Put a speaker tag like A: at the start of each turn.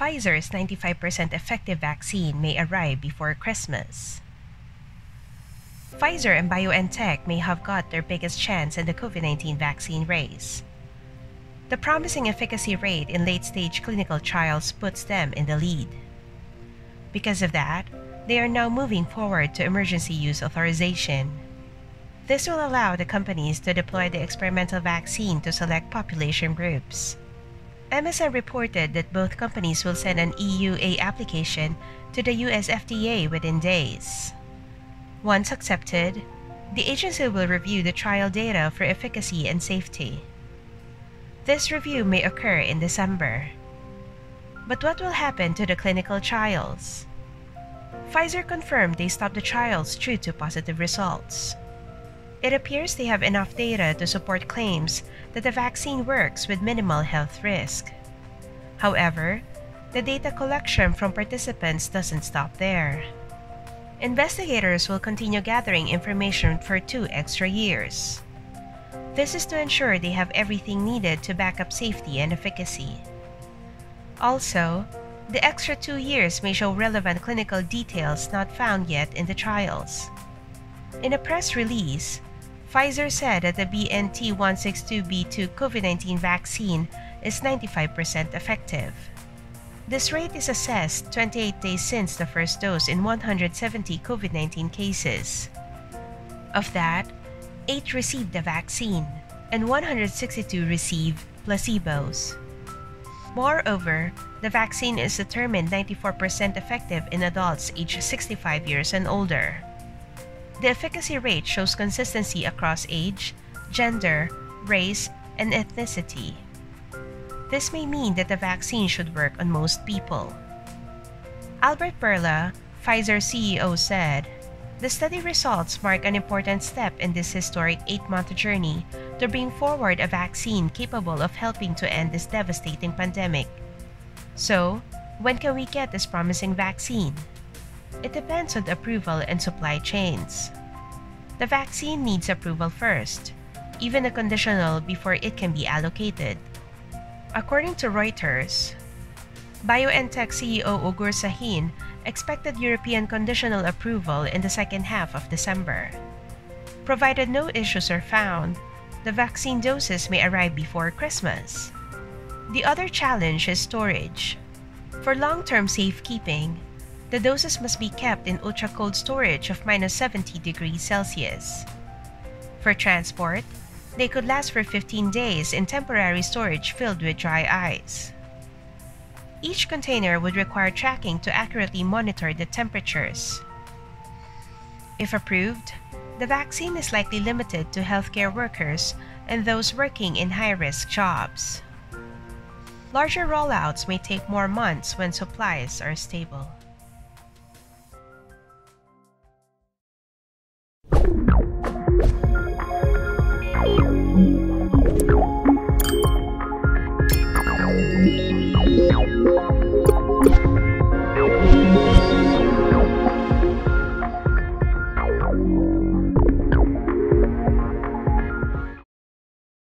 A: Pfizer's 95% effective vaccine may arrive before Christmas. Pfizer and BioNTech may have got their biggest chance in the COVID-19 vaccine race. The promising efficacy rate in late-stage clinical trials puts them in the lead. Because of that, they are now moving forward to emergency use authorization. This will allow the companies to deploy the experimental vaccine to select population groups. MSN reported that both companies will send an EUA application to the US FDA within days. Once accepted, the agency will review the trial data for efficacy and safety. This review may occur in December. But what will happen to the clinical trials? Pfizer confirmed they stopped the trials due to positive results. It appears they have enough data to support claims that the vaccine works with minimal health risk. However, the data collection from participants doesn't stop there. Investigators will continue gathering information for 2 extra years. This is to ensure they have everything needed to back up safety and efficacy. Also, the extra 2 years may show relevant clinical details not found yet in the trials. In a press release, Pfizer said that the BNT162b2 COVID-19 vaccine is 95% effective. This rate is assessed 28 days since the first dose in 170 COVID-19 cases. Of that, 8 received the vaccine and 162 received placebos. Moreover, the vaccine is determined 94% effective in adults aged 65 years and older. The efficacy rate shows consistency across age, gender, race, and ethnicity. This may mean that the vaccine should work on most people. Albert Bourla, Pfizer CEO, said, "The study results mark an important step in this historic 8-month journey to bring forward a vaccine capable of helping to end this devastating pandemic. So, when can we get this promising vaccine? It depends on the approval and supply chains. The vaccine needs approval first, even a conditional before it can be allocated." According to Reuters, BioNTech CEO Ugur Sahin expected European conditional approval in the second half of December. Provided no issues are found, the vaccine doses may arrive before Christmas. The other challenge is storage. For long-term safekeeping, the doses must be kept in ultra-cold storage of -70 degrees Celsius. For transport, they could last for 15 days in temporary storage filled with dry ice. Each container would require tracking to accurately monitor the temperatures. If approved, the vaccine is likely limited to healthcare workers and those working in high-risk jobs. Larger rollouts may take more months when supplies are stable.
B: Thank you.